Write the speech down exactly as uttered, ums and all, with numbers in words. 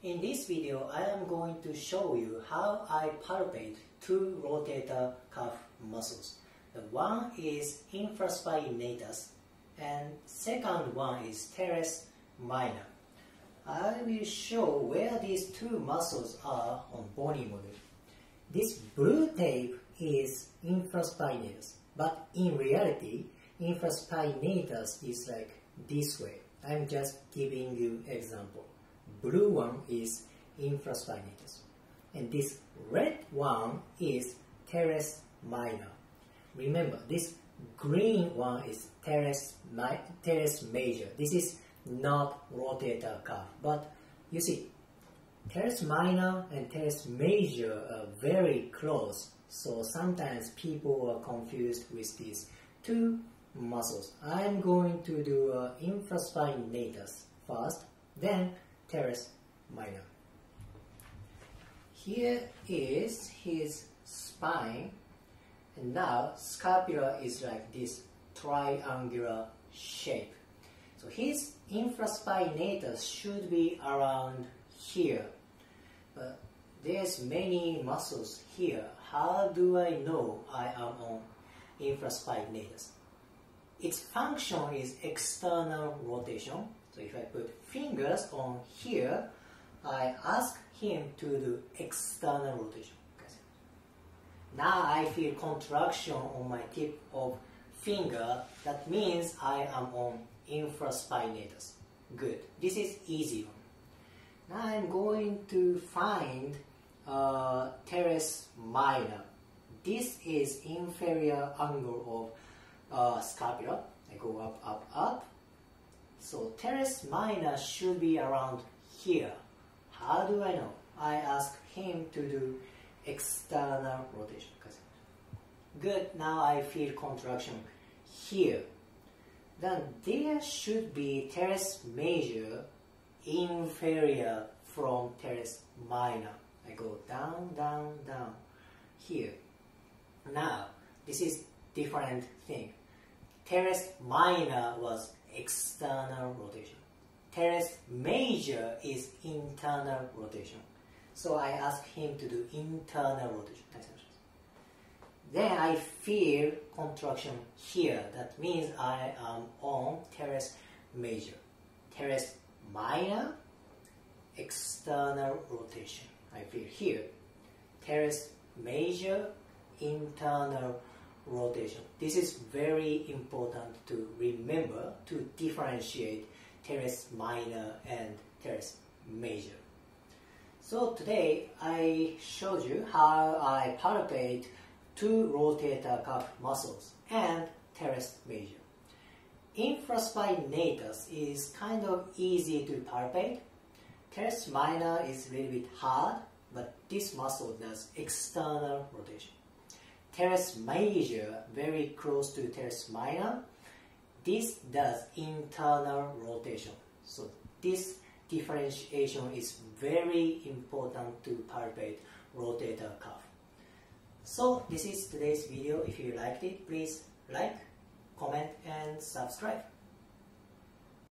In this video, I am going to show you how I palpate two rotator cuff muscles. The one is infraspinatus and second one is teres minor. I will show where these two muscles are on bony model. This blue tape is infraspinatus, but in reality, infraspinatus is like this way. I'm just giving you example. Blue one is infraspinatus, and this red one is teres minor. Remember, this green one is teres, teres major. This is not rotator cuff, but you see, teres minor and teres major are very close, so sometimes people are confused with these two muscles. I'm going to do uh, infraspinatus first, then teres minor. Here is his spine, and now scapula is like this triangular shape. So his infraspinatus should be around here, but there's many muscles here. How do I know I am on infraspinatus? Its function is external rotation. So if I put fingers on here, I ask him to do external rotation. Now I feel contraction on my tip of finger. That means I am on infraspinatus. Good. This is easy one. Now I'm going to find uh, teres minor. This is inferior angle of uh, scapula. I go up, up, up. So teres minor should be around here. How do I know? I ask him to do external rotation. Good, now I feel contraction here. Then there should be teres major inferior from teres minor. I go down, down, down here. Now, this is different thing. Teres minor was external rotation. Teres major is internal rotation. So I ask him to do internal rotation. Then I feel contraction here. That means I am on teres major. Teres minor, external rotation. I feel here. Teres major, internal rotation. This is very important to remember to differentiate teres minor and teres major. So today I showed you how I palpate two rotator cuff muscles and teres major. Infraspinatus is kind of easy to palpate. Teres minor is a little bit hard, but this muscle does external rotation. Teres major, very close to teres minor, this does internal rotation. So this differentiation is very important to palpate rotator cuff. So this is today's video. If you liked it, please like, comment and subscribe.